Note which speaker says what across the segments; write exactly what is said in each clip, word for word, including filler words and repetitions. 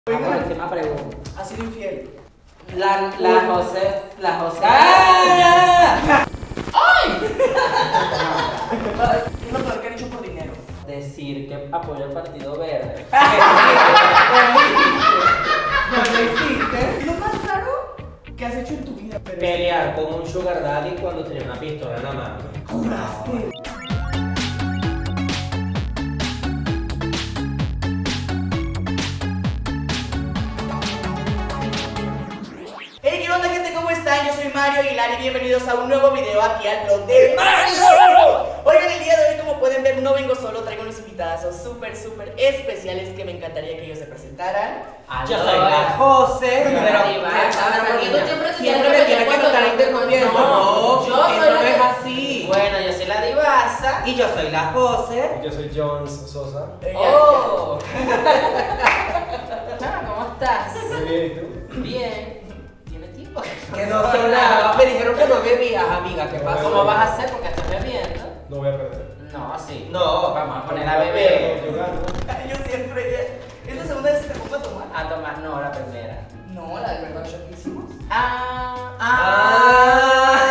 Speaker 1: Venga, última pregunta.
Speaker 2: Ha sido infiel.
Speaker 1: La, la José, la José.
Speaker 2: ¡Ah! ¡Ay! Es lo peor que han hecho por dinero.
Speaker 1: Decir que apoya el Partido Verde.
Speaker 2: No existe. ¿Es lo más raro que has hecho en tu vida? Pero
Speaker 3: Pelear con un sugar daddy cuando tenía una pistola en la mano.
Speaker 2: juraste. Hey, ¿qué onda, gente? ¿Cómo están? Yo soy Mario Aguilar y bienvenidos a un nuevo video aquí al blog de Mario. Oigan, el día de hoy, como pueden ver, no vengo solo, traigo unos invitados súper, súper especiales que me encantaría que ellos se presentaran.
Speaker 3: Yo soy la José, pero siempre me tienes que estar interrumpiendo. No,
Speaker 1: yo
Speaker 3: eso
Speaker 1: soy
Speaker 3: no
Speaker 1: la
Speaker 3: es
Speaker 1: que-
Speaker 3: así.
Speaker 1: Bueno, yo soy la divasa.
Speaker 3: Y yo soy la José.
Speaker 4: Yo soy Jones Sosa.
Speaker 2: Eh,
Speaker 1: Oh. Chama, ¿cómo estás?
Speaker 4: Muy bien, ¿y tú?
Speaker 1: Bien. ¿Tiene tiempo?
Speaker 3: Que no son nada. Me dijeron que no bebías, amiga. ¿Qué pasó?
Speaker 1: ¿Cómo vas a hacer? Porque estás bebiendo.
Speaker 4: No voy a perder.
Speaker 1: No, sí.
Speaker 3: No.
Speaker 1: Vamos a poner a beber.
Speaker 4: Yo gano.
Speaker 2: Yo siempre. ¿Es la segunda vez que te pongo a tomar?
Speaker 1: A tomar, no, la primera.
Speaker 2: No, la del verdad shot que hicimos.
Speaker 1: Ah,
Speaker 3: Ah.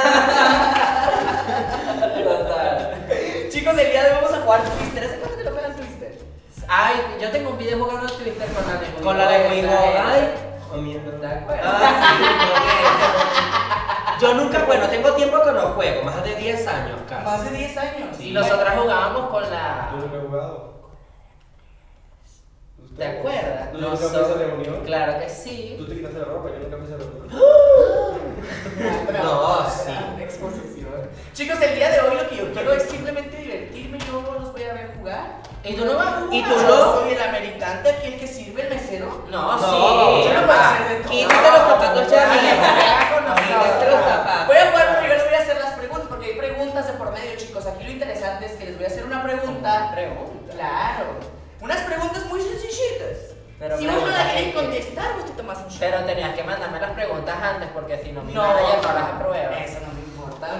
Speaker 1: Total.
Speaker 2: Chicos, el día de hoy vamos a jugar Twister. ¿Hace cuánto que no juegan Twister?
Speaker 1: Ay, yo tengo un video jugando a Twitter con la de
Speaker 3: Con la de Wigo. Ay.
Speaker 1: ¿De acuerdo?
Speaker 3: Ah, sí, yo nunca, bueno, tengo tiempo que no juego, más de diez años casi.
Speaker 2: Más de diez años.
Speaker 1: Y nosotras jugábamos con la...
Speaker 4: Yo nunca he jugado.
Speaker 1: ¿Te acuerdas?
Speaker 4: ¿Tú nunca fuiste a esa reunión?
Speaker 1: Claro que sí.
Speaker 4: Tú te quitaste la ropa, yo nunca fui a esa reunión.
Speaker 3: No, sí.
Speaker 2: Exposición. Chicos, el día de hoy lo que yo quiero es simplemente divertirme. Yo los voy a ver jugar.
Speaker 1: ¿Y tú no vas a jugar?
Speaker 3: ¿Y tú
Speaker 2: Yo
Speaker 3: no?
Speaker 2: soy el americante aquí, el que sirve, el mesero.
Speaker 1: No,
Speaker 3: No,
Speaker 1: sí.
Speaker 2: yo no puedo hacer de todo.
Speaker 3: Quítate los zapatos ya,
Speaker 1: Ay,
Speaker 3: amiga.
Speaker 1: juega con
Speaker 3: Quítate los
Speaker 1: nosotros.
Speaker 3: zapatos.
Speaker 2: Voy a jugar, pero yo les voy a hacer las preguntas porque hay preguntas de por medio, chicos. Aquí lo interesante es que les voy a hacer una pregunta.
Speaker 1: Pregunta.
Speaker 2: Claro. Unas preguntas muy sencillitas.
Speaker 1: Pero
Speaker 2: Si vos no la
Speaker 1: preguntas
Speaker 2: querés
Speaker 1: que-
Speaker 2: contestar, vos te tomas un shot.
Speaker 1: Pero tenías que mandarme las preguntas antes porque si no mi
Speaker 2: No,
Speaker 1: manager no las aprueba.
Speaker 2: Eso no me importa.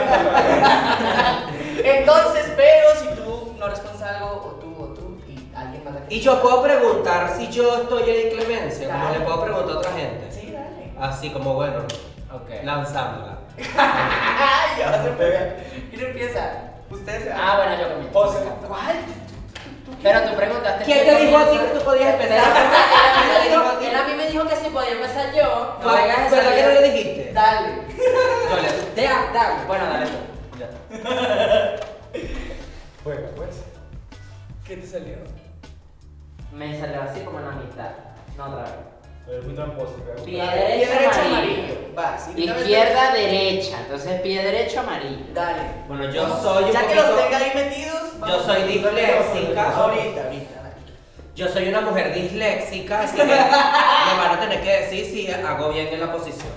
Speaker 2: Entonces, pero si tú no respondes algo, o tú, o tú, y alguien manda que.
Speaker 3: Y yo puedo preguntar si yo estoy en inclemencia, como
Speaker 2: Claro.
Speaker 3: le puedo preguntar a otra gente.
Speaker 2: Sí, dale.
Speaker 3: Así como, bueno,
Speaker 1: Ok.
Speaker 3: lanzándola.
Speaker 2: Ay, ya se pega. ¿Quién empieza? Ustedes.
Speaker 1: Ah, bueno, yo comienzo.
Speaker 4: José.
Speaker 2: ¿Cuál?
Speaker 1: Pero tú preguntaste.
Speaker 3: ¿Quién te dijo a ti que tú podías
Speaker 1: Pero
Speaker 3: empezar?
Speaker 1: él a mí me
Speaker 3: ¿Quién te dijo a
Speaker 1: dijo-
Speaker 3: ti?
Speaker 1: él a mí me dijo que si podía empezar yo.
Speaker 3: No, ¿verdad que no le dijiste?
Speaker 2: Dale.
Speaker 3: Yo le-
Speaker 1: Da- dale. Bueno, dale tú. Ya.
Speaker 4: Juega, pues.
Speaker 2: ¿Qué te salió?
Speaker 1: Me salió así como en la mitad. No, otra vez.
Speaker 4: Eres muy tramposo, creo.
Speaker 1: Pie
Speaker 2: Pie
Speaker 1: derecho,
Speaker 2: derecho,
Speaker 1: amarillo.
Speaker 2: amarillo. Va, sí. una vez-
Speaker 1: Izquierda, derecha. Entonces pie derecho, amarillo.
Speaker 2: Dale.
Speaker 3: Bueno, yo soy un
Speaker 2: Ya que los
Speaker 3: poquito-
Speaker 2: tenga ahí metidos.
Speaker 3: Yo soy disléxica.
Speaker 2: Ahorita, ahorita, dale.
Speaker 3: Yo soy una mujer disléxica, así que me van a tener que decir si hago bien en la posición.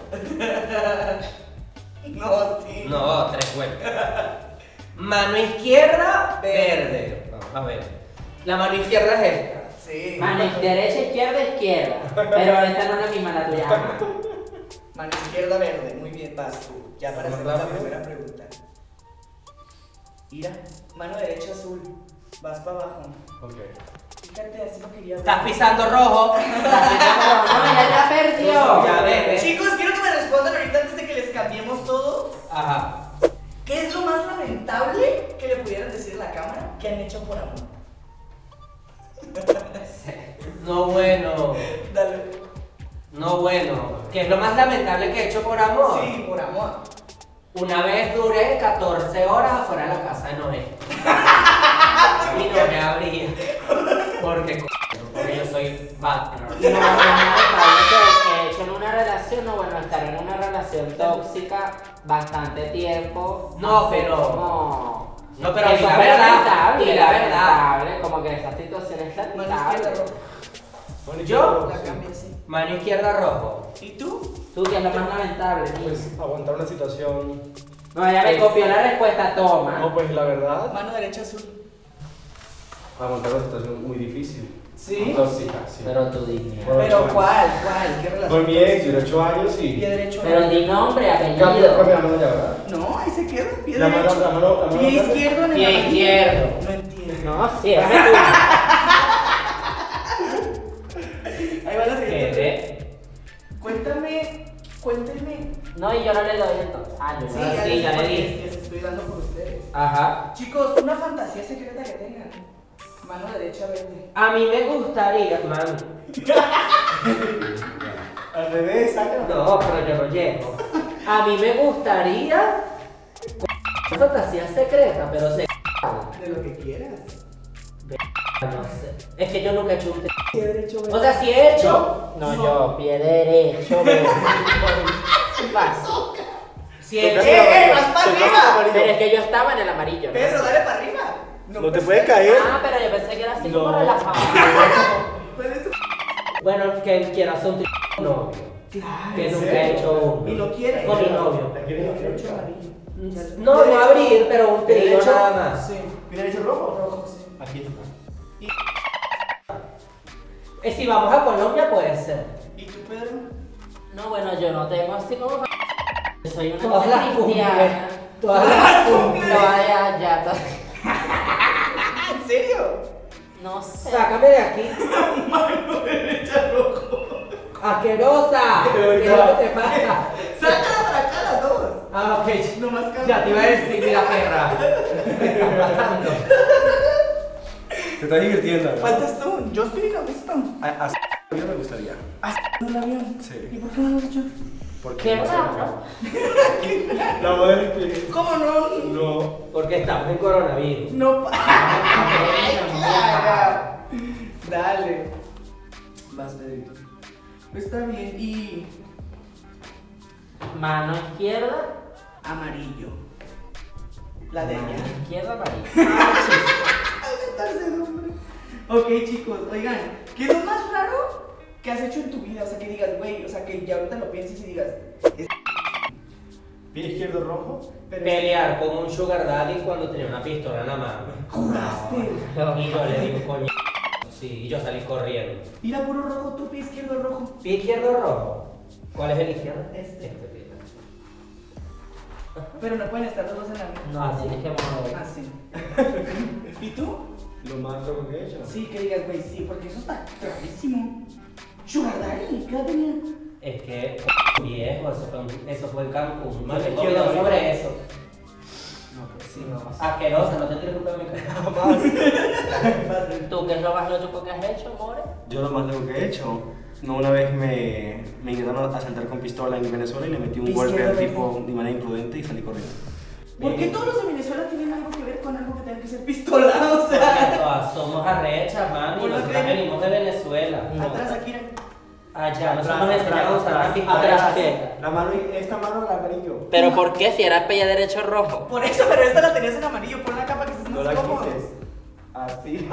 Speaker 2: No, sí.
Speaker 3: No, tres vueltas. Mano izquierda,
Speaker 2: Verde.
Speaker 3: verde. Vamos a ver. La mano izquierda es esta.
Speaker 2: Sí.
Speaker 1: Mano, derecha, izquierda, izquierda. Pero esta no es la misma, la tuya. Ajá.
Speaker 2: Mano izquierda, verde. Muy bien, vas tú. Ya para
Speaker 4: Más
Speaker 2: hacer la
Speaker 4: rápido.
Speaker 2: primera pregunta. Mira, mano derecha azul. Vas para abajo.
Speaker 4: Ok.
Speaker 2: Fíjate, así lo quería ver.
Speaker 3: Estás pisando rojo.
Speaker 1: No, ya la perdió.
Speaker 3: Ya ves.
Speaker 2: Chicos, quiero que me respondan ahorita antes de que les cambiemos todo.
Speaker 3: Ajá.
Speaker 2: ¿Qué es lo más lamentable que le pudieran decir a la cámara que han hecho por amor?
Speaker 3: No bueno.
Speaker 2: Dale.
Speaker 3: No bueno. ¿Qué es lo más lamentable que he hecho por amor?
Speaker 2: Sí, por amor.
Speaker 3: Una vez duré catorce horas afuera de la casa de Noé. Y no me abría. Porque, c- porque yo soy bad.
Speaker 1: No, no, no, que he hecho en una relación, no, bueno, estar en una relación tóxica bastante tiempo.
Speaker 3: No,
Speaker 1: hace
Speaker 3: pero-
Speaker 1: como-
Speaker 3: No, pero
Speaker 1: eso
Speaker 3: di la
Speaker 1: fue
Speaker 3: verdad,
Speaker 1: lamentable,
Speaker 3: di la verdad.
Speaker 1: lamentable, como que esa situación es
Speaker 2: Mano izquierda,
Speaker 1: lamentable.
Speaker 2: rojo.
Speaker 4: Bueno, ¿y
Speaker 3: ¿Yo?
Speaker 4: qué?
Speaker 2: La cambia así.
Speaker 3: Mano izquierda rojo.
Speaker 2: ¿Y tú?
Speaker 1: Tú, que es lo más lamentable, niño.
Speaker 4: Pues aguantar una situación.
Speaker 1: No, ya me copió la respuesta, toma.
Speaker 4: No, pues la verdad,
Speaker 2: Mano derecha azul.
Speaker 4: aguantar una situación muy difícil.
Speaker 2: ¿Sí?
Speaker 4: Tóxica, sí.
Speaker 1: Pero tu dignidad.
Speaker 4: Bueno,
Speaker 2: Pero
Speaker 4: chaval.
Speaker 2: ¿cuál? ¿Cuál? ¿Qué relación?
Speaker 4: Con mi ex, yo ocho años y.
Speaker 2: Pie derecho.
Speaker 1: Pero di nombre,
Speaker 4: Cambia, cambia
Speaker 1: apellido.
Speaker 4: la mano ya, ¿verdad?
Speaker 2: No, ahí se queda. Pie
Speaker 4: La mano,
Speaker 2: derecho.
Speaker 4: la mano, la mano.
Speaker 2: Pie
Speaker 4: cambia.
Speaker 2: izquierdo en el
Speaker 1: Pie
Speaker 2: amarillo.
Speaker 1: izquierdo.
Speaker 2: No entiendo.
Speaker 1: No, sí, dame tú.
Speaker 2: Ahí va la Cuéntenme.
Speaker 1: No, y yo no le doy entonces. Ah, yo
Speaker 2: Sí,
Speaker 1: no.
Speaker 2: ya,
Speaker 3: sí,
Speaker 2: les,
Speaker 3: ya le
Speaker 2: porque
Speaker 3: di.
Speaker 2: Les estoy dando por ustedes.
Speaker 3: Ajá.
Speaker 2: Chicos, una fantasía secreta que tengan. Mano derecha verde.
Speaker 3: A mí me gustaría, mami.
Speaker 4: Al revés, sácalo.
Speaker 3: No, pero yo no llego. A mí me gustaría. Una fantasía secreta, pero se.
Speaker 2: De lo que quieras.
Speaker 3: No sé. Es que yo nunca he hecho un.
Speaker 2: Pie derecho verde.
Speaker 3: O sea, si he hecho.
Speaker 1: No, yo, pie derecho, verde.
Speaker 3: Si he
Speaker 2: ¡Eh,
Speaker 3: hecho.
Speaker 2: eh! ¡Vas para arriba!
Speaker 1: Pero es que yo estaba en el amarillo. ¿no?
Speaker 2: Pedro, dale para arriba.
Speaker 4: No te
Speaker 2: pues,
Speaker 4: puede caer.
Speaker 1: Ah, pero yo pensé que era así
Speaker 4: No.
Speaker 1: como relajado.
Speaker 2: ¿Cuál es tu-
Speaker 3: Bueno, que quiera hacer un tri- novio.
Speaker 2: Claro.
Speaker 3: Que
Speaker 2: ¿en
Speaker 3: nunca
Speaker 2: serio?
Speaker 3: he hecho uno.
Speaker 2: Y lo quiere.
Speaker 3: Con mi novio.
Speaker 2: Pie derecho amarillo.
Speaker 3: No, no abrir, pero un trío
Speaker 2: Derecho,
Speaker 3: nada más.
Speaker 2: Sí.
Speaker 4: ¿Pie derecho rojo?
Speaker 2: Rojo, sí.
Speaker 4: Aquí está.
Speaker 3: Eh, si vamos a Colombia, puede ser.
Speaker 2: ¿Y tú, Pedro?
Speaker 1: No, bueno, yo no tengo así como. Soy una
Speaker 3: Todas las
Speaker 1: cristiana.
Speaker 3: cumbres. Todas las cumbres.
Speaker 1: Todas ya, todas.
Speaker 2: Ah, ¿en serio?
Speaker 1: No sé.
Speaker 3: Sácame de aquí.
Speaker 2: Mano derecha rojo.
Speaker 3: ¡Asquerosa! ¿Qué es lo que te pasa?
Speaker 2: Sácala para acá las dos.
Speaker 3: Ah, ok.
Speaker 2: No más cambio.
Speaker 3: Ya te iba a decir, mira, perra. ¿Qué está pasando?
Speaker 4: Te estás divirtiendo, ¿no?
Speaker 2: Faltas tú. Yo estoy lo visto.
Speaker 4: A, a yo me gustaría.
Speaker 2: ¿Has un avión?
Speaker 4: Sí.
Speaker 2: ¿Y por qué no lo has hecho?
Speaker 4: Porque
Speaker 1: Qué
Speaker 4: no sé.
Speaker 1: raro.
Speaker 4: La madre
Speaker 2: ¿Cómo no?
Speaker 4: No.
Speaker 3: Porque estamos en coronavirus.
Speaker 2: No. pa- Ay, Clara. Dale. Vas, Pedrito. Está bien. Y.
Speaker 1: Mano izquierda.
Speaker 2: Amarillo. La de
Speaker 1: Mano
Speaker 2: ella.
Speaker 1: izquierda, amarillo.
Speaker 2: Tercer hombre. Ok, chicos, oigan, ¿qué es lo más raro que has hecho en tu vida? O sea, que digas, güey, o sea, que ya ahorita lo pienses y digas, es-
Speaker 4: Pie izquierdo rojo.
Speaker 2: pero
Speaker 3: Pelear con un sugar daddy cuando tenía una pistola en la mano.
Speaker 2: juraste.
Speaker 3: Y yo le digo, coño. Sí, y yo salí corriendo.
Speaker 2: Mira, puro rojo, tu pie izquierdo rojo.
Speaker 3: ¿Pie izquierdo o rojo? ¿Cuál es el izquierdo?
Speaker 2: Este.
Speaker 3: Este pie.
Speaker 2: Pero no pueden estar los dos en la misma.
Speaker 1: No, tienes que mover.
Speaker 2: Ah, sí. ¿Y tú?
Speaker 4: Lo más loco que he hecho.
Speaker 2: Sí, que digas, güey, sí, porque eso está clarísimo. Sugar Daddy, ¿qué edad tenía?
Speaker 3: Es que viejo, eso fue, en- eso fue en Cancún.
Speaker 4: Más
Speaker 3: Yo tengo
Speaker 4: izquierda,
Speaker 3: videos sobre
Speaker 4: arriba.
Speaker 3: eso.
Speaker 1: No, pues sí, no.
Speaker 3: Asquerosa, no te tienes que buscar mi cara.
Speaker 1: ¿Tú qué es lo más loco que has hecho, more?
Speaker 4: Yo lo más loco que he hecho. No, una vez me, me intentaron asaltar con pistola en Venezuela y le metí un
Speaker 2: Izquierda,
Speaker 4: golpe al
Speaker 2: verde.
Speaker 4: tipo de manera imprudente y salí corriendo.
Speaker 2: ¿Por qué todos los de Venezuela tienen algo que ver con algo que tenga que ser pistola? O
Speaker 3: Porque
Speaker 2: sea,
Speaker 3: todas somos arrechas, mami.
Speaker 2: ¿Por
Speaker 3: Nosotras
Speaker 2: qué?
Speaker 3: venimos de Venezuela.
Speaker 2: atrás aquí.
Speaker 3: Allá, nosotros
Speaker 1: Atrás,
Speaker 3: nos enseñaron a usar
Speaker 1: atrás,
Speaker 3: las pistolas.
Speaker 1: atrás, ¿qué?
Speaker 4: La mano, esta mano la amarillo.
Speaker 1: ¿Pero por qué? Si era pie derecho rojo.
Speaker 2: Por eso, pero esta la tenías en amarillo. Pon la capa que estés
Speaker 4: No
Speaker 2: más
Speaker 4: la
Speaker 2: cómodo.
Speaker 4: quites. Así.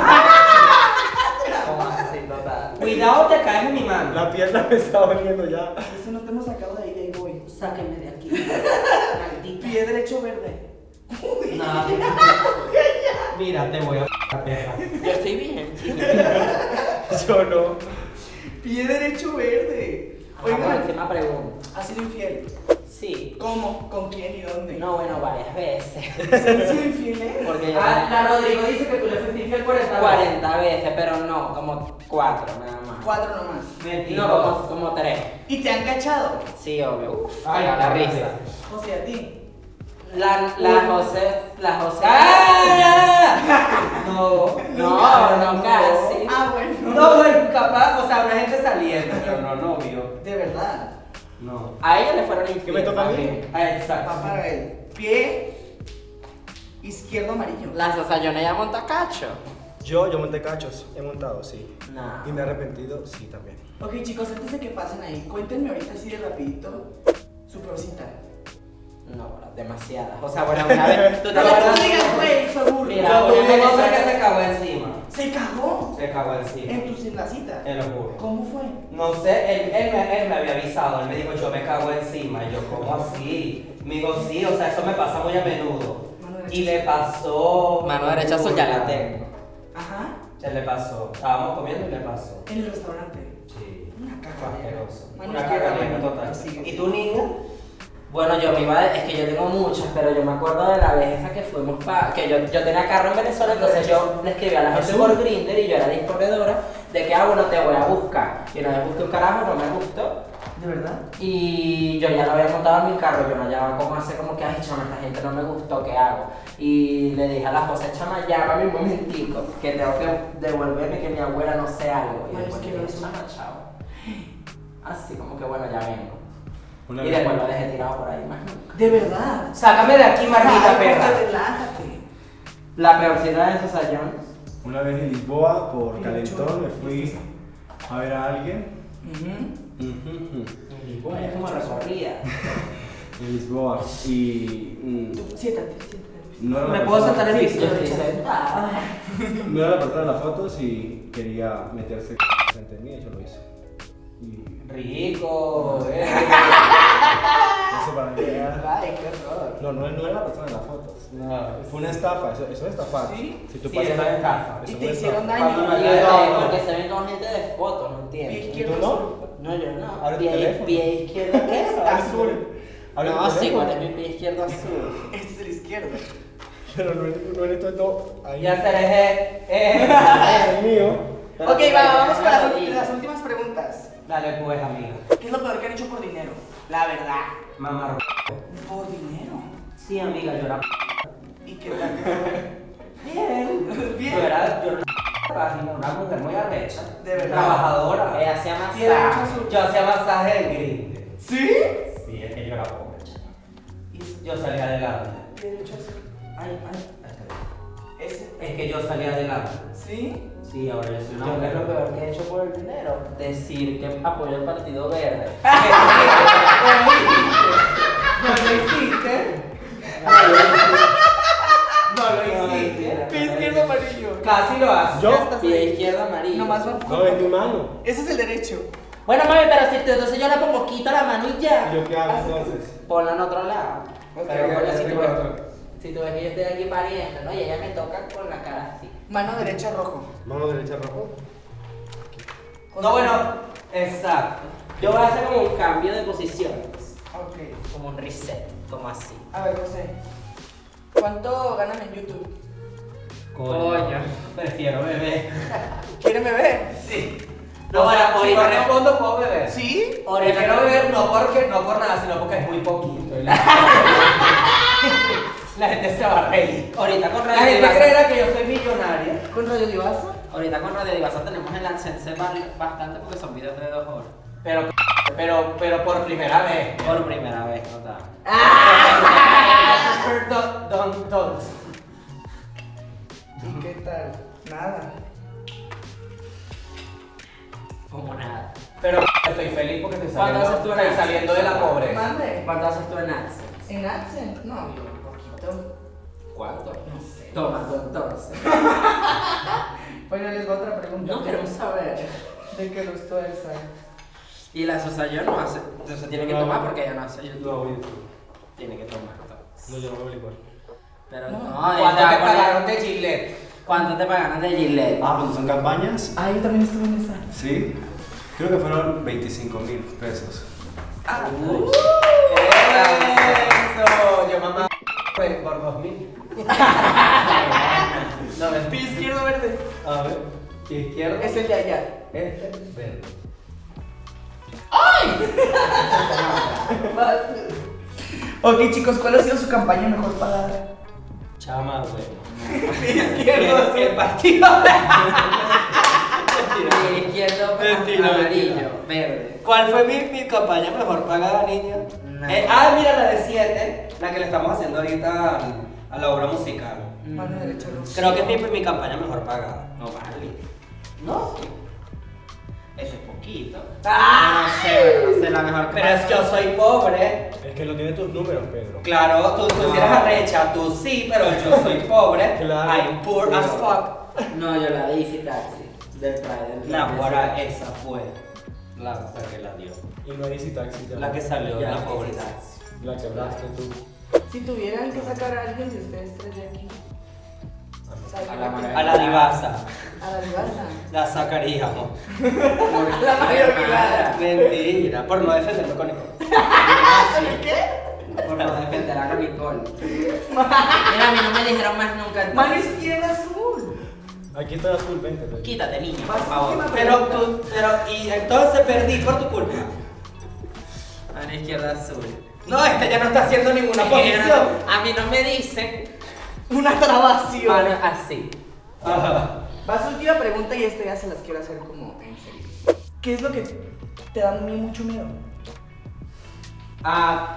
Speaker 1: ¿Cómo así, total?
Speaker 3: Cuidado, te caes en mi mano.
Speaker 4: La pierna me está doliendo ya.
Speaker 2: Eso no te hemos sacado de ahí, ahí voy.
Speaker 3: Sáquenme de aquí. Maldita.
Speaker 2: Pie derecho verde.
Speaker 3: No. Mira, te voy a p***, perra.
Speaker 1: Yo estoy bien, chicos.
Speaker 4: Yo no.
Speaker 2: Pie derecho verde.
Speaker 1: Oiga,
Speaker 2: Oigan,
Speaker 1: próxima pregunta.
Speaker 2: ¿has sido infiel?
Speaker 1: Sí.
Speaker 2: ¿Cómo? ¿Con quién y dónde?
Speaker 1: No, bueno, varias veces.
Speaker 2: ¿Se han sido infieles?
Speaker 1: Porque yo
Speaker 3: Ah, la Rodrigo dice que tú le fuiste infiel cuarenta veces.
Speaker 1: cuarenta veces, pero no, como cuatro nada más.
Speaker 2: Cuatro nomás.
Speaker 3: Mentira.
Speaker 1: No, como, como tres.
Speaker 2: ¿Y te han cachado?
Speaker 1: Sí, obvio. Uf,
Speaker 3: Ay,
Speaker 1: caga la
Speaker 3: no,
Speaker 1: risa.
Speaker 2: O sea, a ti.
Speaker 1: La, la José, la José.
Speaker 3: ¡Ah! No,
Speaker 1: No, no, casi.
Speaker 2: Ah, bueno.
Speaker 3: No, bueno, capaz, o sea, una gente saliendo, pero no novio.
Speaker 2: De verdad.
Speaker 3: No.
Speaker 1: A ella le fueron infieles.
Speaker 4: ¿Qué me toca a mí?
Speaker 1: también.
Speaker 3: Ah, exacto.
Speaker 2: Va para él. Pie izquierdo amarillo.
Speaker 1: La Sosayona ya monta cacho.
Speaker 4: Yo, yo monté cachos. He montado, sí.
Speaker 1: No.
Speaker 4: Y me he arrepentido, sí, también.
Speaker 2: Ok, chicos, antes de que pasen ahí, cuéntenme ahorita así de rapidito su peor cita.
Speaker 1: No, bueno, demasiadas. O sea, bueno, una vez. ¿Tú te
Speaker 2: No,
Speaker 1: acuerdas?
Speaker 2: tú digas, güey, seguro.
Speaker 1: Mira,
Speaker 3: Yo tuve
Speaker 1: una
Speaker 3: un hombre
Speaker 1: Venezuela-
Speaker 3: que se cagó encima.
Speaker 2: Se cagó
Speaker 3: Se cagó encima.
Speaker 2: en tu en la cita.
Speaker 3: Te lo juro.
Speaker 2: ¿Cómo fue?
Speaker 3: No sé, él, él, me, él me había avisado, él me dijo yo me cago encima, y yo, ¿cómo así? Me digo, sí, o sea, eso me pasa muy a menudo.
Speaker 2: Mano derecha.
Speaker 3: Y le pasó...
Speaker 1: Mano derecha, eso ya la tengo.
Speaker 2: Ajá.
Speaker 3: Se le pasó, estábamos comiendo y le pasó.
Speaker 2: En el restaurante.
Speaker 3: Sí.
Speaker 2: Una
Speaker 3: Fue
Speaker 2: cagadera.
Speaker 3: asqueroso.
Speaker 2: Mano
Speaker 3: Una
Speaker 2: izquierda,
Speaker 3: cagadera
Speaker 2: mano.
Speaker 3: total.
Speaker 2: Sigue.
Speaker 3: ¿Y tu niña?
Speaker 1: Bueno, yo me iba a, es que yo tengo muchas, pero yo me acuerdo de la vez esa que fuimos para, que yo, yo tenía carro en Venezuela, entonces yo le escribí a la gente por Grindr y yo era discorredora, ¿de qué hago? No te voy a buscar. Y una vez busqué un carajo, no me gustó.
Speaker 2: ¿De verdad?
Speaker 1: Y yo ya lo había montado en mi carro, yo no hallaba cómo hacer, como que, ay, chama, esta gente no me gustó, ¿qué hago? Y le dije a la José, chama, llámame un momentico, que tengo que devolverme, que mi abuela no sé algo. Y
Speaker 2: Ay,
Speaker 1: después
Speaker 2: es que
Speaker 1: le
Speaker 2: no
Speaker 1: dije,
Speaker 2: sé.
Speaker 1: chama, chao. Así como que, bueno, ya vengo.
Speaker 4: Una
Speaker 1: Y
Speaker 4: vez-
Speaker 1: después lo dejé tirado por ahí, más nunca.
Speaker 2: ¿De verdad?
Speaker 3: Sácame de aquí, maldita
Speaker 2: Ay,
Speaker 3: perra.
Speaker 2: José, relájate.
Speaker 1: La peorcita de esos ayones.
Speaker 4: Una vez en Lisboa, por
Speaker 2: Mira,
Speaker 4: calentón,
Speaker 2: chulo.
Speaker 4: me fui a ver a alguien.
Speaker 2: Ujú.
Speaker 4: Ujú,
Speaker 1: Bueno, es como recorrida.
Speaker 4: En Lisboa. Y. mm,
Speaker 2: Tú, siéntate, siéntate.
Speaker 4: no era la
Speaker 3: ¿Me puedo
Speaker 4: persona-
Speaker 3: sentar en
Speaker 1: Sí,
Speaker 3: bici?
Speaker 1: yo estoy sentada.
Speaker 4: No era la persona de las fotos y quería meterse frente a mí y yo lo hice. Y
Speaker 3: Rico, eh.
Speaker 4: eso para mí era.
Speaker 2: Ay, qué horror.
Speaker 4: No, no, no era la persona de las fotos.
Speaker 3: No.
Speaker 4: Fue una estafa, eso, eso es estafar.
Speaker 2: ¿Sí?
Speaker 4: Si tú
Speaker 3: Sí,
Speaker 4: pasas
Speaker 3: eso es estafa.
Speaker 2: ¿Y
Speaker 4: eso
Speaker 2: te
Speaker 4: es
Speaker 2: hicieron
Speaker 4: estafa.
Speaker 2: daño?
Speaker 3: Cuando me-
Speaker 1: Y
Speaker 3: No,
Speaker 1: yo,
Speaker 3: no.
Speaker 1: porque se ven con gente de fotos, no
Speaker 2: Pie
Speaker 1: entiendo.
Speaker 4: ¿Y
Speaker 2: izquierdo
Speaker 4: tú no?
Speaker 2: azul.
Speaker 1: No, yo no.
Speaker 4: Abre tu
Speaker 1: Pie,
Speaker 4: teléfono.
Speaker 1: pie izquierdo, ¿qué es?
Speaker 2: Azul.
Speaker 4: Abre tu
Speaker 1: No, sí,
Speaker 4: teléfono.
Speaker 1: ¿cuál es mi pie izquierdo azul?
Speaker 2: Este es el izquierdo.
Speaker 4: Pero no es no es esto, no. Ahí.
Speaker 3: Ya se dejé. Eh.
Speaker 4: El mío.
Speaker 1: Pero
Speaker 2: Ok,
Speaker 1: porque
Speaker 2: va,
Speaker 1: yo
Speaker 2: vamos
Speaker 1: no
Speaker 2: con las,
Speaker 1: lo
Speaker 2: ulti-
Speaker 1: digo.
Speaker 2: las últimas preguntas.
Speaker 3: Dale pues, amiga.
Speaker 2: ¿Qué es lo peor que han hecho por dinero? La verdad.
Speaker 3: Mamá.
Speaker 2: Por dinero.
Speaker 3: Sí, amiga, yo era.
Speaker 2: ¿Y qué tal te fue?
Speaker 3: Bien.
Speaker 2: Bien.
Speaker 3: Yo era, yo era una, una mujer muy arrecha.
Speaker 2: De verdad.
Speaker 3: Trabajadora.
Speaker 1: Ella hacía
Speaker 2: Y el derecho
Speaker 1: masaje.
Speaker 2: azul.
Speaker 3: Yo hacía masaje en Grindr.
Speaker 2: ¿Sí?
Speaker 3: Sí, es que yo era pobre, chaval.
Speaker 2: Y
Speaker 3: Yo salí adelante.
Speaker 2: derecho azul.
Speaker 3: Ay, ay.
Speaker 2: Ese.
Speaker 3: Es que yo salí adelante.
Speaker 2: ¿Sí?
Speaker 3: Sí, ahora yo soy una
Speaker 1: Yo, ¿qué es lo
Speaker 3: mujer.
Speaker 1: peor que he hecho por el dinero? Decir que apoyo el Partido Verde.
Speaker 3: No lo hiciste. No lo hiciste.
Speaker 2: Pie izquierdo amarillo.
Speaker 3: Casi lo haces.
Speaker 4: Yo.
Speaker 2: Ya estás
Speaker 1: Pie
Speaker 2: ahí.
Speaker 1: izquierdo amarillo.
Speaker 2: Nomás va.
Speaker 4: No, es mi mano.
Speaker 2: Ese es el derecho.
Speaker 1: Bueno, mami, pero si tú, entonces yo le pongo quito la mano y ya.
Speaker 4: ¿Y yo qué hago entonces?
Speaker 1: Ponla en otro lado.
Speaker 2: Ok,
Speaker 1: Pero
Speaker 3: ok,
Speaker 1: coño, si,
Speaker 3: ok,
Speaker 1: tú
Speaker 3: ok.
Speaker 1: ves, si tú ves que yo estoy aquí pariendo, ¿no? Y ella me toca con la cara así.
Speaker 2: Mano derecha rojo.
Speaker 4: Mano derecha rojo.
Speaker 3: No, bueno, exacto.
Speaker 1: Yo voy a hacer como un cambio de posiciones.
Speaker 2: Ok.
Speaker 1: Como un reset, como así.
Speaker 2: A ver, José. ¿Cuánto ganan en YouTube?
Speaker 1: Coño.
Speaker 3: Prefiero beber.
Speaker 2: ¿Quieren beber?
Speaker 3: Sí.
Speaker 1: No,
Speaker 3: No,
Speaker 1: bueno,
Speaker 3: para, si
Speaker 1: ahorita
Speaker 3: no
Speaker 1: no.
Speaker 3: respondo, puedo beber.
Speaker 2: ¿Sí?
Speaker 3: Prefiero beber no, porque, no por nada, sino porque es muy poquito. y La, la gente se va a reír.
Speaker 1: Ahorita con
Speaker 3: La
Speaker 1: Radio
Speaker 3: gente
Speaker 1: Divasa.
Speaker 3: creerá que yo soy millonaria.
Speaker 2: ¿Con Radio Divasa?
Speaker 1: Ahorita con Radio Divasa tenemos el AdSense bar- bastante porque son videos de dos horas.
Speaker 3: Pero, pero, pero por primera vez.
Speaker 1: Por primera vez, no tal.
Speaker 3: Don't, don't, don't.
Speaker 2: ¿Y qué tal? Nada.
Speaker 1: Como nada.
Speaker 3: Pero estoy feliz porque estoy
Speaker 1: ¿Cuánto
Speaker 3: saliendo,
Speaker 1: haces tú en
Speaker 3: estoy
Speaker 1: AdSense?
Speaker 3: saliendo de la pobreza.
Speaker 2: Mande.
Speaker 1: ¿Cuánto haces tú en AdSense?
Speaker 2: ¿En AdSense? No, yo un poquito.
Speaker 1: ¿Cuánto?
Speaker 2: No sé.
Speaker 1: Toma tú entonces.
Speaker 2: Bueno, les voy a otra pregunta.
Speaker 1: No queremos saber.
Speaker 2: ¿De qué gustó esa?
Speaker 1: Y la Sosa yo no hace. Entonces tiene que
Speaker 4: No.
Speaker 1: tomar porque ella no hace YouTube.
Speaker 4: No, voy a YouTube.
Speaker 1: Tiene que tomar todo.
Speaker 4: No, yo no me voy a igual.
Speaker 1: Pero
Speaker 2: No.
Speaker 1: no,
Speaker 3: ¿Cuánto
Speaker 1: ella
Speaker 3: te
Speaker 1: pone-
Speaker 3: pagaron de Gillette?
Speaker 1: ¿Cuánto te pagaron de Gillette?
Speaker 4: Ah, pues son campañas.
Speaker 2: Ah, yo también estuve en esa.
Speaker 4: Sí. Creo que fueron veinticinco mil pesos.
Speaker 3: Ah,
Speaker 1: Uy.
Speaker 3: Eso, yo mamá pues, por dos mil. No, me
Speaker 2: Pie izquierdo verde.
Speaker 3: A ver, pie izquierdo.
Speaker 2: Es el de allá.
Speaker 3: Este, verde.
Speaker 2: Ok, chicos, ¿cuál ha sido su campaña mejor pagada?
Speaker 3: Chama, güey.
Speaker 2: Pie izquierdo.
Speaker 3: El partido.
Speaker 1: Pie izquierdo,
Speaker 3: Mentira,
Speaker 1: amarillo,
Speaker 3: mentira.
Speaker 1: verde.
Speaker 3: ¿Cuál fue mi, mi campaña mejor pagada, niña?
Speaker 1: No.
Speaker 3: Eh, ah, mira la de siete, la que le estamos haciendo ahorita al- a la obra musical.
Speaker 2: Mano derecha rojo.
Speaker 3: Creo que es mi, mi campaña mejor pagada.
Speaker 1: No vale.
Speaker 3: ¿No?
Speaker 1: Eso es poquito.
Speaker 2: Ah,
Speaker 1: No sé, pero no sé la mejor.
Speaker 3: Pero es que yo soy pobre.
Speaker 4: Es que no tiene tus números, Pedro.
Speaker 3: Claro, tú, tú sí eres arrecha, tú sí, pero yo soy pobre.
Speaker 4: Claro.
Speaker 3: I'm poor as fuck.
Speaker 1: No, yo la di Easy Taxi. Del Pride. del
Speaker 3: La
Speaker 1: Pride.
Speaker 3: guara esa fue la la que la dio.
Speaker 4: Y no hay Easy Taxi. ya.
Speaker 3: La que salió de
Speaker 1: Ya,
Speaker 3: la
Speaker 1: Easy
Speaker 3: pobreza.
Speaker 1: Taxi.
Speaker 4: La que hablaste tú.
Speaker 2: Si tuvieran que sacar a alguien de ustedes tres de aquí,
Speaker 1: A la María
Speaker 3: A la divasa,
Speaker 2: a la divasa.
Speaker 3: la sacaríamos.
Speaker 2: La María Aguilar.
Speaker 3: Mentira, por no defenderme con Nicole.
Speaker 1: Por no defender a Nicole. Mira, a mí no me dijeron más nunca.
Speaker 2: Mano
Speaker 1: entonces.
Speaker 2: izquierda azul.
Speaker 4: A Aquí estoy azul, vente. vente.
Speaker 3: Quítate, niño, por
Speaker 2: Vas,
Speaker 3: favor.
Speaker 2: última
Speaker 3: Pero
Speaker 2: pregunta.
Speaker 3: tú, pero, y entonces perdí por tu culpa. A la izquierda azul. No, este ya no está haciendo ninguna posición. A mí no me dicen.
Speaker 2: Una trabación.
Speaker 3: Mano así. Ajá.
Speaker 2: Va su última pregunta y esta ya se las quiero hacer como en serio. ¿Qué es lo que te da a mí mucho miedo?
Speaker 3: A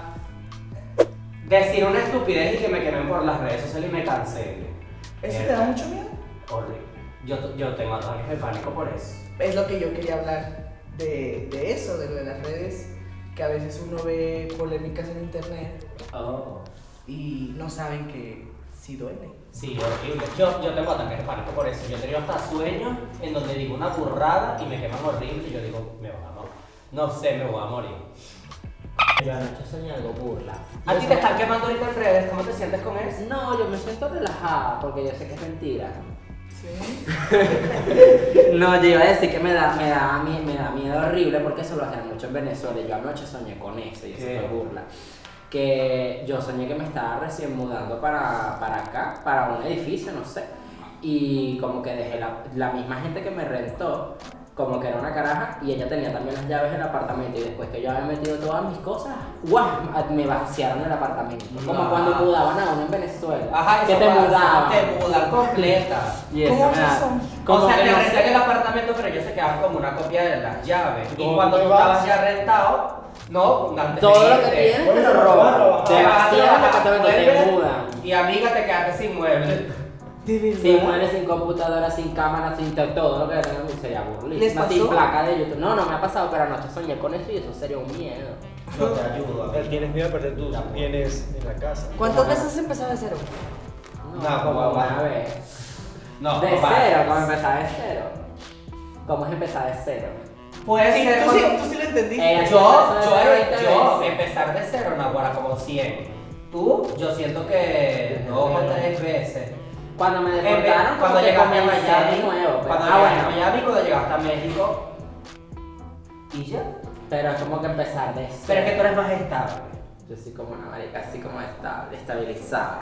Speaker 3: decir una estupidez y que me quemen por las redes sociales y me cancelen.
Speaker 2: ¿Eso te da mucho miedo?
Speaker 3: Horrible. Yo, yo tengo ataques de pánico por eso.
Speaker 2: Es lo que yo quería hablar de, de eso, de lo de las redes, que a veces uno ve polémicas en internet
Speaker 3: Oh.
Speaker 2: y no saben que sí duele.
Speaker 3: Sí, horrible. Yo, yo tengo ataques de pánico por eso. Yo he tenido hasta sueños en donde digo una burrada y me queman horrible y yo digo, me voy a morir. No sé, me voy a morir.
Speaker 1: Yo anoche soñé algo burla.
Speaker 3: ¿A
Speaker 1: Yo
Speaker 3: ti
Speaker 1: sé-
Speaker 3: te están quemando ahorita en redes? ¿Cómo te sientes con eso?
Speaker 1: No, yo me siento relajada porque yo sé que es mentira.
Speaker 2: ¿Sí?
Speaker 1: No, yo iba a decir que me da, me da, mie- me da miedo horrible porque eso lo hacían mucho en Venezuela. Yo anoche soñé con eso y eso
Speaker 4: ¿Qué?
Speaker 1: fue burla. Que yo soñé que me estaba recién mudando para, para acá, para un edificio, no sé. Y como que dejé la, la misma gente que me rentó, como que era una caraja, y ella tenía también las llaves del apartamento. Y después que yo había metido todas mis cosas, ¡guau! Me vaciaron el apartamento. Como
Speaker 3: No.
Speaker 1: cuando mudaban a uno en Venezuela.
Speaker 3: Ajá,
Speaker 1: que
Speaker 3: eso
Speaker 1: te
Speaker 3: pasa,
Speaker 1: mudaban.
Speaker 3: Te mudan completa.
Speaker 1: Y eso
Speaker 2: ¿Cómo
Speaker 1: me
Speaker 2: es
Speaker 1: da-
Speaker 2: eso?
Speaker 1: como
Speaker 3: o sea,
Speaker 1: que
Speaker 3: te
Speaker 1: no
Speaker 3: rentan
Speaker 1: sé.
Speaker 3: el apartamento, pero ellos se quedaban como una copia de las llaves. Y
Speaker 4: ¿Cómo
Speaker 3: cuando
Speaker 4: te
Speaker 3: tú
Speaker 4: vas?
Speaker 3: estabas ya rentado, no, antes
Speaker 1: Todo
Speaker 3: de
Speaker 1: lo que
Speaker 3: irte,
Speaker 1: tienes te
Speaker 4: Bueno,
Speaker 1: lo
Speaker 4: trabajar,
Speaker 1: roban.
Speaker 4: trabajar.
Speaker 1: Te
Speaker 3: te vas a
Speaker 1: vacían el
Speaker 3: trabajar,
Speaker 1: apartamento, te
Speaker 3: vuelves,
Speaker 1: mudan.
Speaker 3: Y amiga, te quedaste sin muebles.
Speaker 2: ¿De verdad?
Speaker 1: Sin muebles, sin computadora, sin cámara, sin to- todo lo que tengo sería
Speaker 2: ¿Les
Speaker 1: burlísimo.
Speaker 2: pasó?
Speaker 1: Sin placa de YouTube. No, no me ha pasado, pero anoche soñé con eso y eso sería un miedo.
Speaker 3: No te ayudo.
Speaker 4: Pero Tienes miedo de perder tus bienes en la casa.
Speaker 2: ¿Cuántas veces has empezado de cero?
Speaker 1: No,
Speaker 3: No,
Speaker 1: como
Speaker 3: como
Speaker 1: una
Speaker 3: va.
Speaker 1: vez.
Speaker 3: No,
Speaker 1: De
Speaker 3: no
Speaker 1: cero,
Speaker 3: vayas.
Speaker 1: como empezar de cero. ¿Cómo es empezar de cero?
Speaker 3: Puede
Speaker 2: Sí,
Speaker 3: ser
Speaker 2: tú, sí,
Speaker 3: cuando-
Speaker 2: tú sí lo entendiste.
Speaker 1: Ella-
Speaker 3: Yo,
Speaker 1: Eso
Speaker 3: yo,
Speaker 1: es veinte
Speaker 3: yo,
Speaker 1: veces.
Speaker 3: empezar de cero, Naguará, como cien. Tú, yo siento que dos o tres veces.
Speaker 1: Cuando me
Speaker 3: En vez-
Speaker 1: deportaron,
Speaker 3: cuando
Speaker 1: como que
Speaker 3: llegaste a
Speaker 1: comencé de
Speaker 3: Miami,
Speaker 1: nuevo. Pero,
Speaker 3: cuando
Speaker 1: ah,
Speaker 3: llegaste a
Speaker 1: bueno.
Speaker 3: Miami, cuando llegaste a México. ¿Y ya?
Speaker 1: Pero es como que empezar de cero.
Speaker 3: Pero es que tú eres más estable.
Speaker 1: Yo soy como una marica así como estable, estabilizada.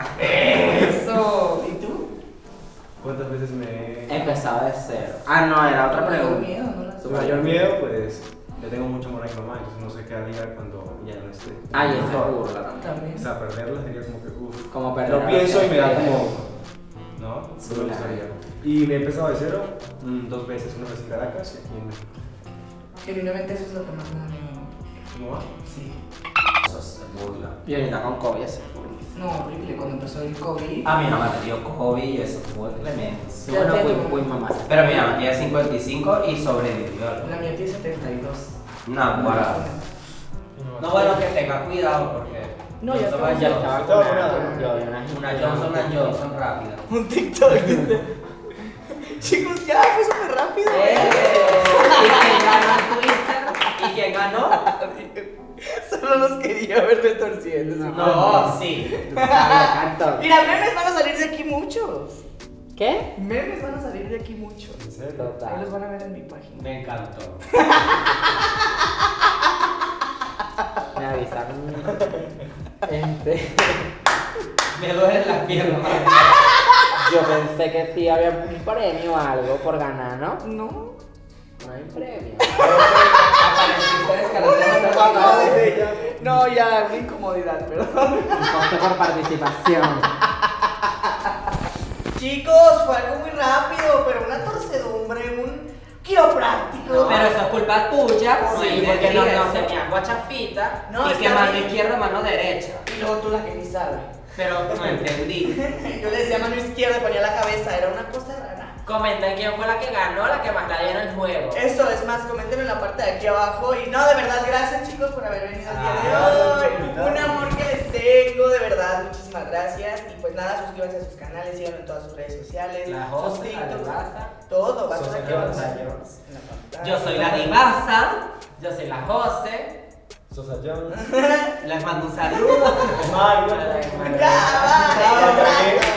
Speaker 2: Eso. ¿Y tú?
Speaker 4: ¿Cuántas veces me
Speaker 1: He empezado de cero. Ah, no, era otra
Speaker 2: Tengo
Speaker 1: pregunta.
Speaker 2: miedo, no la
Speaker 4: Su mayor miedo, pues, le tengo mucho amor a mi mamá, entonces no sé qué haría cuando ya no esté.
Speaker 1: Ay, eso es burla también.
Speaker 2: También.
Speaker 4: O sea, perderla sería como que, uff.
Speaker 1: Como perder
Speaker 4: Lo
Speaker 1: a
Speaker 4: pienso
Speaker 1: la
Speaker 4: y me da
Speaker 1: gente.
Speaker 4: como, ¿no?
Speaker 1: Sí,
Speaker 4: No me
Speaker 1: claro.
Speaker 4: gustaría. Y me he empezado de cero mm, dos veces, una vez en Caracas y aquí en México.
Speaker 2: Genuinamente eso es lo que más me da miedo.
Speaker 4: ¿Cómo va?
Speaker 2: Sí.
Speaker 3: Eso es burla.
Speaker 1: Y ahorita con COVID eso es burla.
Speaker 2: No, horrible, cuando empezó el COVID.
Speaker 3: A mi mamá le dio COVID y eso fue clemente.
Speaker 1: Sí, bueno,
Speaker 2: Ya
Speaker 1: pues,
Speaker 2: tengo.
Speaker 1: pues mamá.
Speaker 3: Pero mi mamá tiene cincuenta y cinco y sobrevivió.
Speaker 2: La mía tiene setenta y dos.
Speaker 3: No, guarda. No, bueno, que tenga cuidado porque.
Speaker 2: No, ya
Speaker 3: Johnson
Speaker 2: estaba-
Speaker 3: and
Speaker 1: Ya
Speaker 3: Johnson.
Speaker 1: estaba
Speaker 4: Estaba
Speaker 1: vacunado.
Speaker 4: vacunado.
Speaker 1: Yo vi una
Speaker 3: Una Johnson and Johnson rápida.
Speaker 2: Un TikTok, dice. Chicos, ya fue súper rápido.
Speaker 3: ¡Eh! ¿Y quién ganó en Twitter? ¿Y quién ganó?
Speaker 2: Solo nos quería ver retorciendo.
Speaker 1: No.
Speaker 3: No, sí.
Speaker 1: Canto.
Speaker 2: Mira, memes van a salir de aquí muchos.
Speaker 1: ¿Qué?
Speaker 2: Memes van a salir de aquí muchos.
Speaker 4: ¿En serio?
Speaker 2: Ahí
Speaker 1: Total.
Speaker 2: los van a ver en mi página.
Speaker 3: Me encantó.
Speaker 1: Me avisaron. Este.
Speaker 3: Me duelen las piernas.
Speaker 1: Yo pensé que sí había un premio o algo por ganar, ¿no?
Speaker 2: No.
Speaker 1: No hay premio.
Speaker 3: Apareciste descargando.
Speaker 2: No, ya, una incomodidad, perdón.
Speaker 1: Un costo por participación.
Speaker 2: Chicos, fue algo muy rápido, pero una torcedumbre, un quiropráctico.
Speaker 3: Pero eso es culpa tuya,
Speaker 1: Sí, porque no, no.
Speaker 3: se me agua chafita
Speaker 2: No,
Speaker 3: y
Speaker 2: está
Speaker 3: que mano
Speaker 2: bien.
Speaker 3: izquierda, mano derecha.
Speaker 2: Y luego tú la que ni sabes.
Speaker 3: Pero no entendí.
Speaker 2: Yo le decía mano izquierda y ponía la cabeza, era una cosa rara.
Speaker 3: Comenten quién fue la que ganó, la que más la dio en el juego.
Speaker 2: Eso es más, comenten en la parte de aquí abajo. Y no, de verdad, gracias chicos por haber venido el día
Speaker 4: Ah,
Speaker 2: de hoy.
Speaker 4: invitado.
Speaker 2: Un amor que les tengo, de verdad, muchísimas gracias. Y pues nada, suscríbanse a sus canales, síganme en todas sus redes sociales.
Speaker 3: La
Speaker 2: sus
Speaker 3: Jose, la
Speaker 2: TikToks,
Speaker 3: Divasa.
Speaker 2: todo, va a
Speaker 4: Sosa
Speaker 2: estar aquí abajo.
Speaker 4: Jones.
Speaker 2: En la pantalla.
Speaker 3: Yo soy la Divasa, yo soy la Jose.
Speaker 4: Sosa Jones.
Speaker 3: Les mando un saludo.
Speaker 4: Mario.
Speaker 2: Ya, va, ya, va.